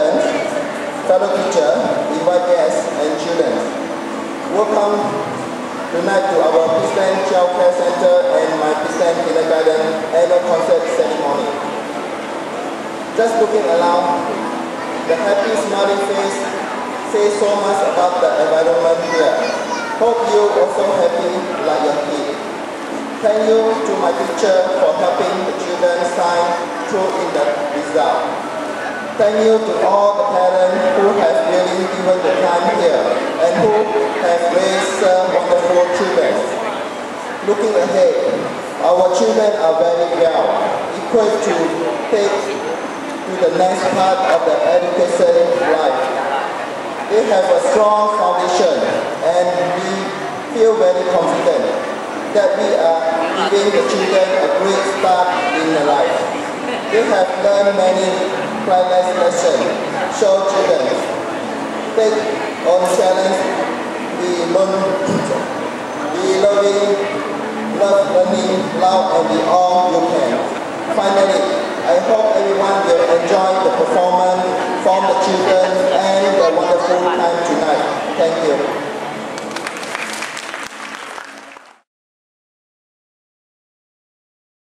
parents, fellow teachers, invited guests, and children. Welcome tonight to our Peaceland Child Care Center and my Peaceland Kindergarten annual concert ceremony. Just looking around, the happy smiling face says so much about the environment here. Hope you also happy like your kid. Thank you to my teacher for helping the children shine through in the result. Thank you to all the parents who have really given the time here and who have raised wonderful children. Looking ahead, our children are very well equipped to take to the next part of the education life. They have a strong foundation and we feel very confident that we are giving the children a great start in their life. They have learned many priceless lessons. So children, take on challenge, be loving, love learning, love and be all you can. Finally, I hope everyone will enjoy the performance from the children and the wonderful time tonight. Thank you.